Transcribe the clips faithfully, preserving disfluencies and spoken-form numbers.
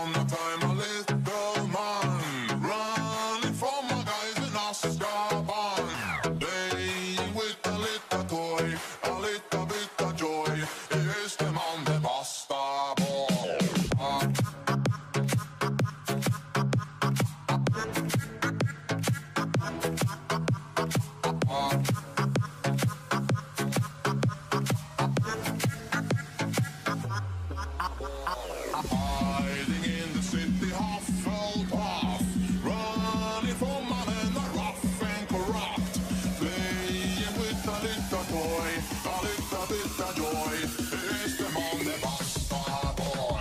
from the time a little man, running from my guys in Azkaban, playing with a little toy, a little bit of joy. Here's the man, the basta boy. Ah. Hiding in the city, Hufflepuff, running from my men that rough and corrupt, playing with a little toy, a little bit of joy. Here's the man, the basta boy.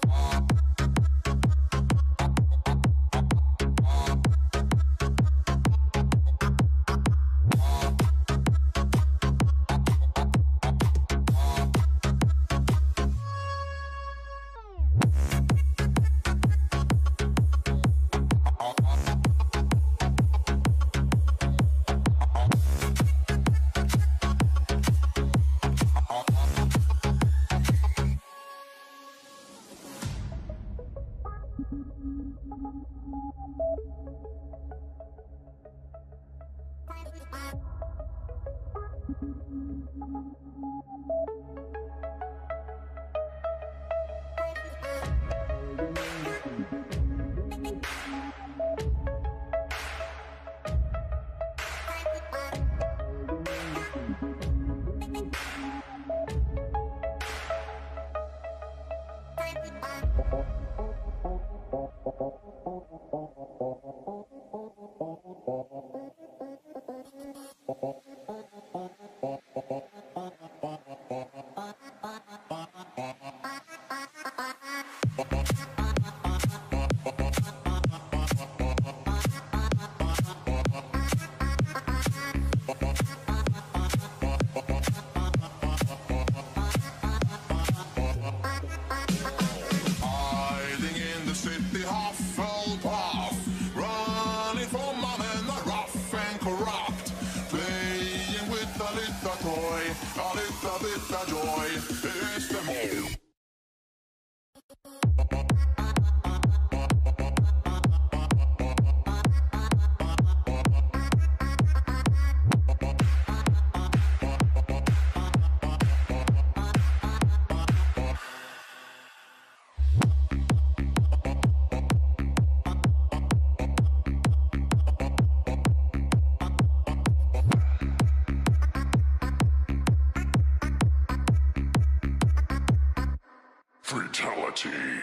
A little bit of joy, it's the move. Fatality.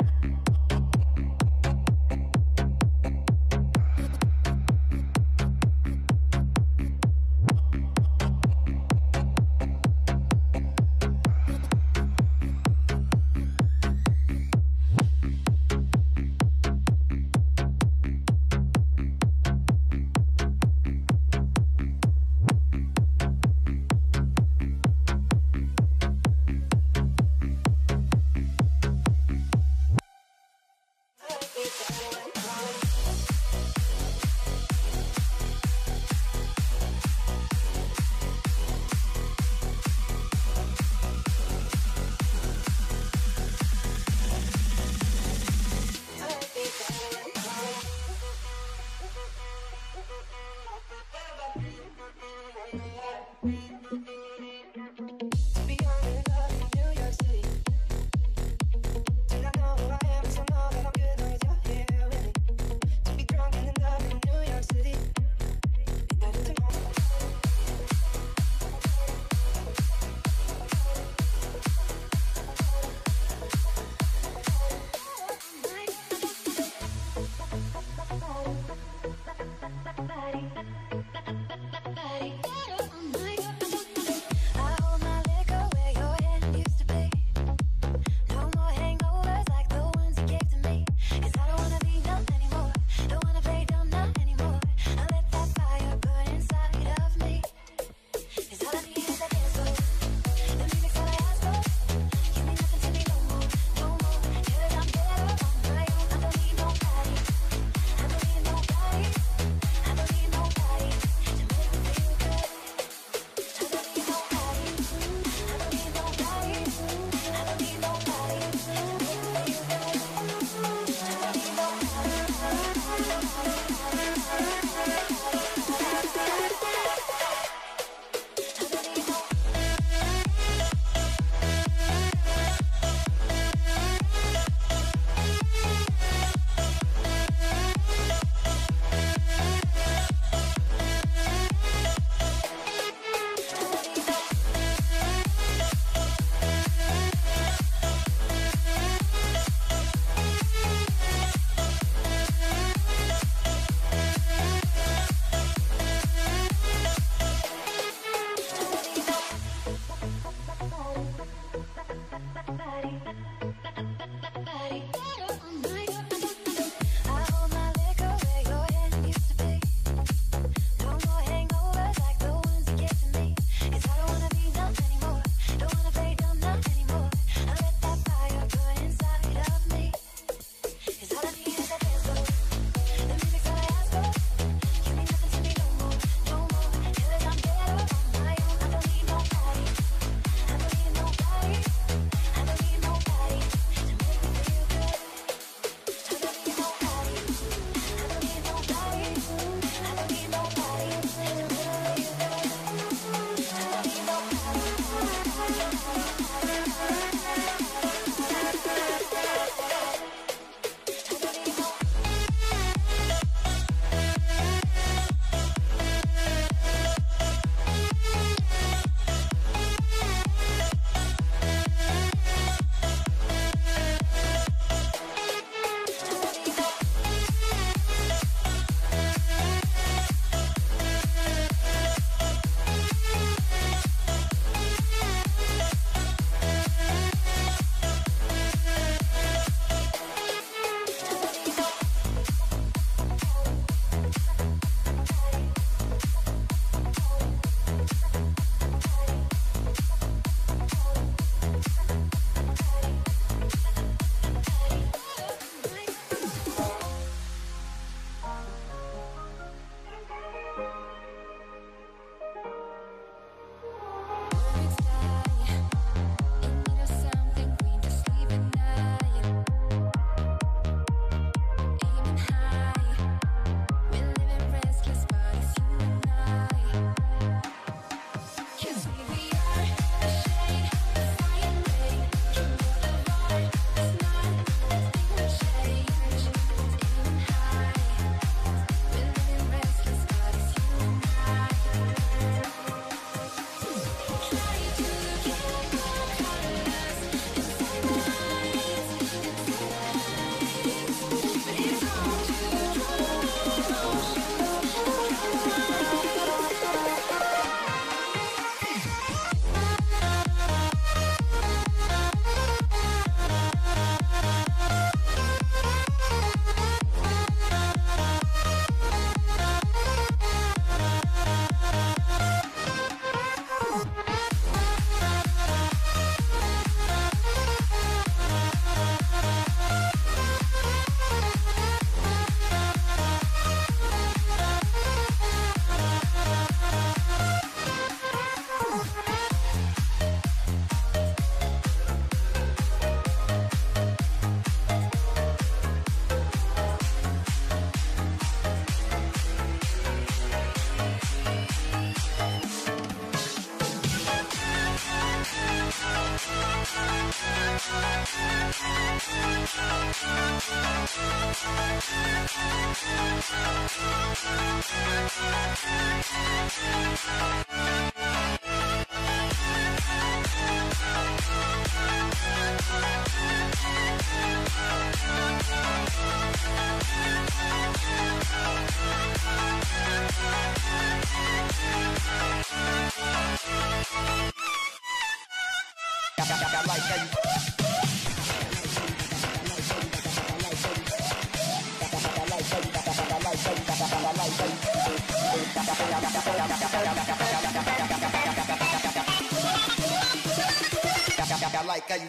I like how you.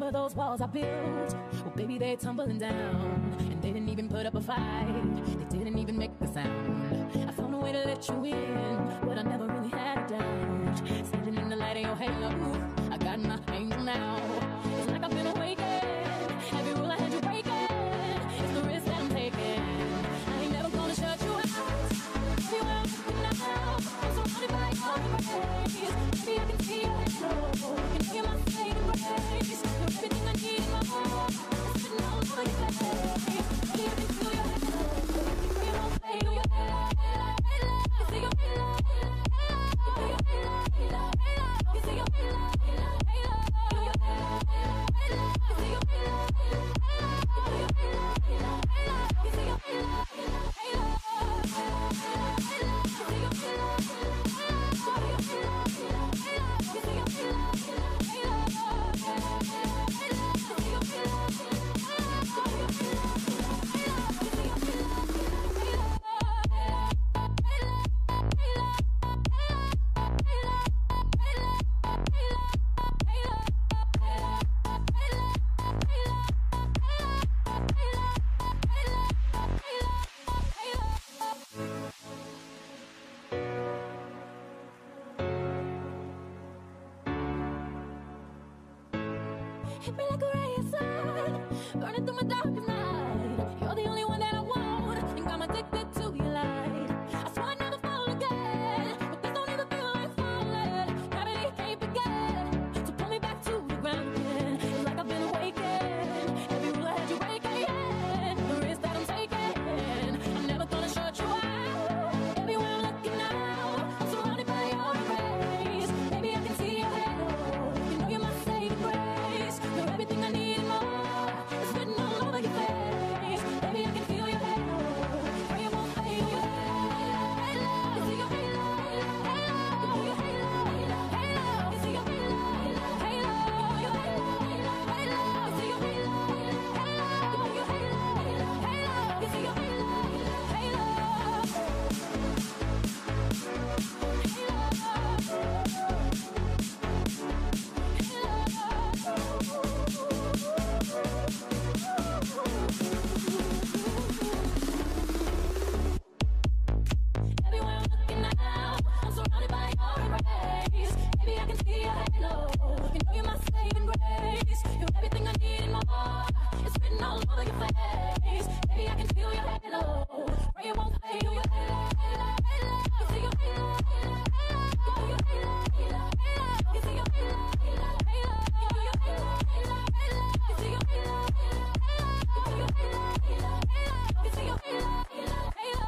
remember those walls I built? Well, baby, they're tumbling down. And they didn't even put up a fight. They didn't even make a sound. I found a way to let you in, but I never really had a doubt. Standing in the light of your halo, I got my angel now. It's like I've been awakened. Every rule I had you breaking. It's the risk that I'm taking. I ain't never gonna shut you out. Everywhere I'm looking now, I'm surrounded by your grace. Maybe I can see your halo. You know you're my saving grace. You're everything I need and more. It's sitting all over your face. Maybe I can feel your halo. You won't fade. Your halo, halo, halo. You see your halo, halo, halo. You feel your halo, halo, halo. You see your halo, halo, halo. Feel your halo, halo, halo. You see your halo, halo, halo. You feel your halo, halo, halo. You see your halo, halo, halo. You see your halo, halo, halo. You feel your halo, halo, halo. You see your halo, halo, halo. You see your halo, halo, hit me like a ray of sun, burning through my darkest night. You're the only one that I want, and I'm addicted to your light. I swear I'd never fall again, but this don't even feel like falling. Gravity can't forget, so pull me back to the ground again. It's like I've been awakened. Every rule I had you breaking, the risk that I'm taking. I'm never gonna shut you out. Everywhere I'm looking now, I'm surrounded by your grace. Maybe I can see your halo. You know you're my saving grace. You're everything I need and more. It's written all over your face. Baby, I can feel your halo. Pray it won't fade. Your halo, halo. You see your halo, halo. You feel your halo, halo. You see your halo, halo. Your halo, halo. You see your halo, halo. You feel your halo, halo. You see your halo, halo. Everywhere I'm looking now, I'm surrounded by your embrace. Baby, I can see your halo. You know you're my saving grace. You're everything I need and more. It's written all over your face. Baby, I can feel your halo. Pray it won't fade. Your halo, halo, halo. You see your halo, halo, halo. You feel your halo, halo, halo. You see your halo, halo, halo. You feel your halo, halo, halo. You see your halo, halo, halo. You feel your halo, halo, halo. You see your halo, halo, halo.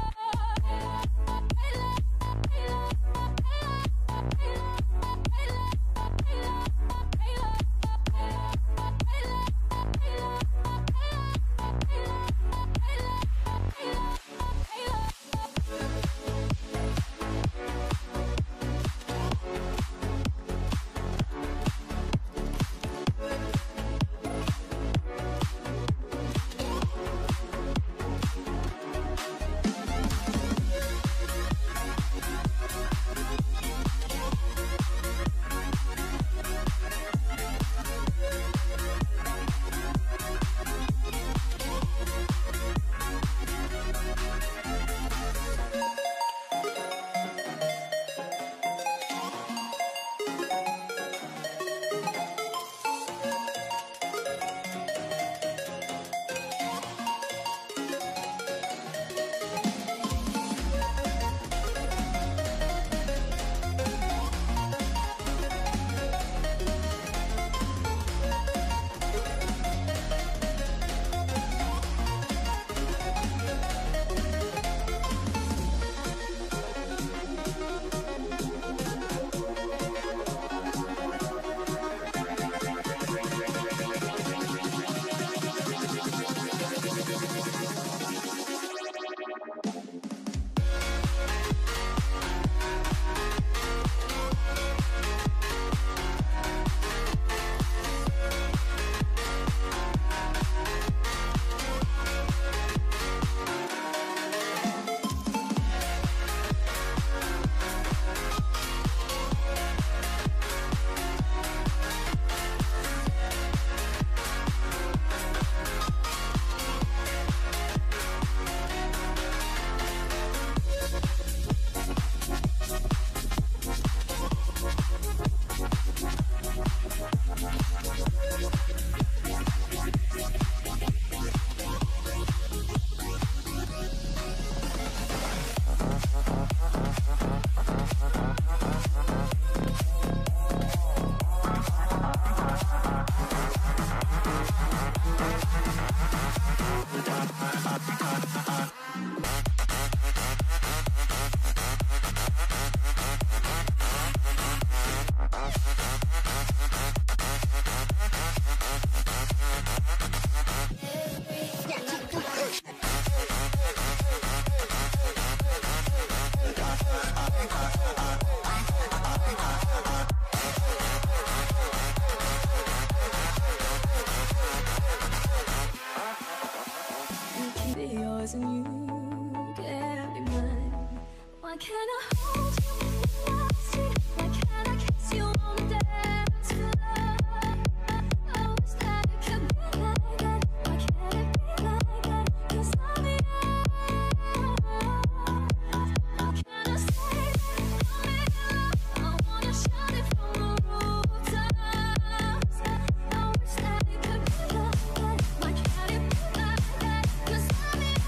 can I hold you in my seat? Why can't I kiss you on the dance floor? I wish that it could be like that. Why can't it be like that? 'Cause I'm yours. How can I say that I'm in love? I wanna shout it from the rooftops. I wish that it could be like that. Why can't it be like that? 'Cause I'm yours.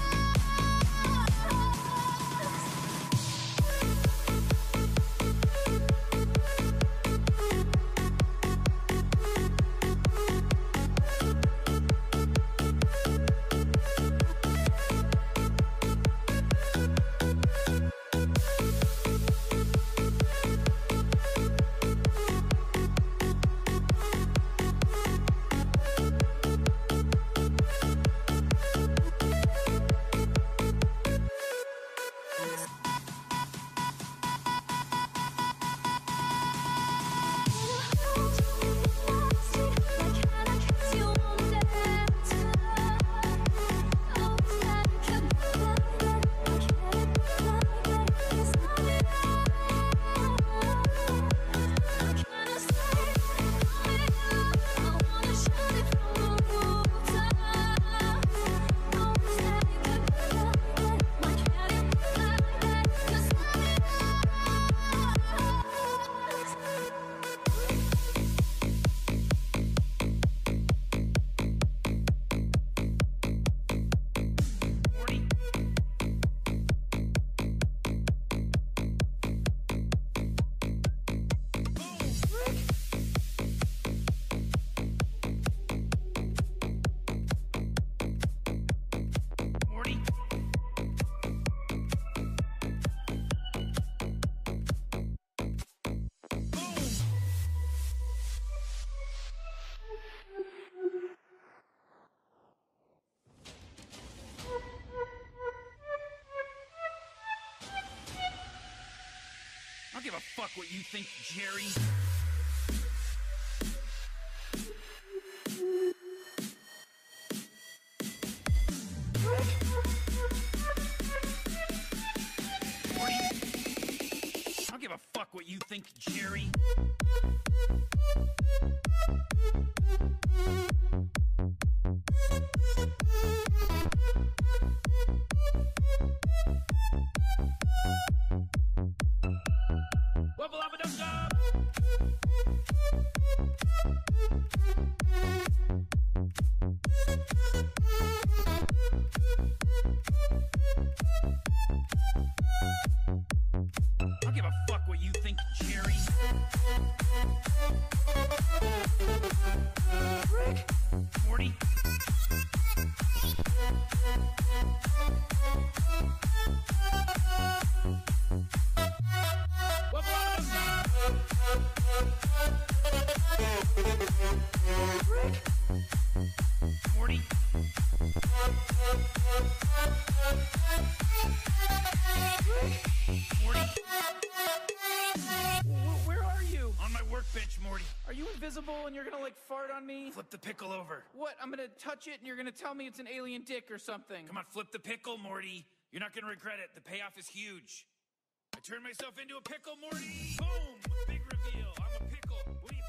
I don't give a fuck what you think, Jerry. Morty. I don't give a fuck what you think, Jerry. Wubba-lubba-dub-dub. I don't give a fuck what you think, Jerry. Rick. Morty. Rick. Morty. Rick. Morty. Wh- Where are you? On my workbench, Morty. Are you invisible and you're gonna like fart on me? Flip the pickle over. What? I'm gonna touch it and you're gonna tell me it's an alien dick or something. Come on, flip the pickle, Morty. You're not gonna regret it. The payoff is huge. I turned myself into a pickle, Morty. Boom! Big reveal. I'm a pickle. What do you